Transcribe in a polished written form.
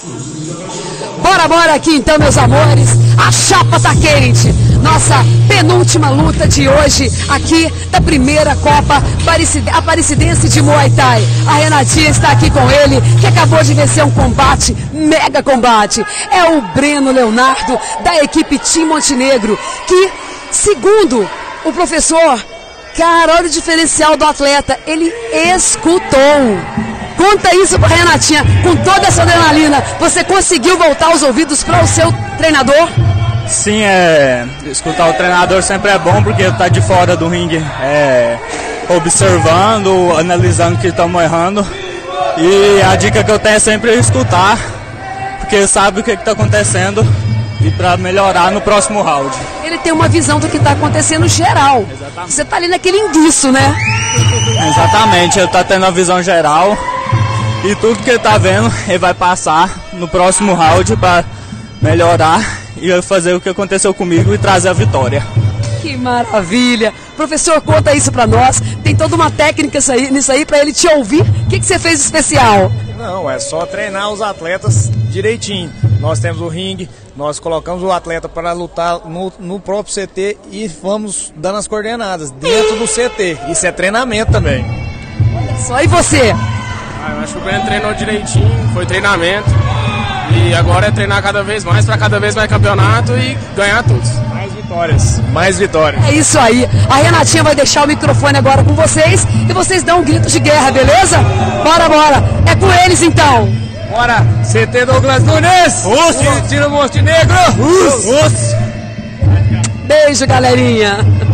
Bora aqui então, meus amores, a chapa tá quente. Nossa penúltima luta de hoje aqui da primeira Copa Aparecidense de Muay Thai. A Renatinha está aqui com ele, que acabou de vencer um combate, mega combate. É o Breno Leonardo, da equipe Team Montenegro, que, segundo o professor, cara, olha o diferencial do atleta, ele escutou. Conta isso pra Renatinha, com toda essa adrenalina, você conseguiu voltar os ouvidos para o seu treinador? Sim, escutar o treinador sempre é bom, porque tá de fora do ringue, observando, analisando o que estamos errando. E a dica que eu tenho é sempre escutar, porque sabe o que está acontecendo e para melhorar no próximo round. Ele tem uma visão do que está acontecendo geral. Exatamente. Você tá ali naquele enguiço, né? Exatamente, ele tá tendo a visão geral. E tudo que ele tá vendo, ele vai passar no próximo round para melhorar e fazer o que aconteceu comigo e trazer a vitória. Que maravilha! Professor, conta isso para nós. Tem toda uma técnica nisso aí para ele te ouvir. O que você fez de especial? Não, é só treinar os atletas direitinho. Nós temos o ringue, nós colocamos o atleta para lutar no próprio CT e vamos dando as coordenadas dentro do CT. Isso é treinamento também. Olha só, e você? Eu acho que o Breno treinou direitinho, foi treinamento e agora é treinar cada vez mais para cada vez mais campeonato e ganhar todos. Mais vitórias, mais vitórias. É isso aí, a Renatinha vai deixar o microfone agora com vocês e vocês dão um grito de guerra, beleza? Bora, é com eles então. Bora, CT Douglas Nunes, Team Montenegro. Beijo, galerinha.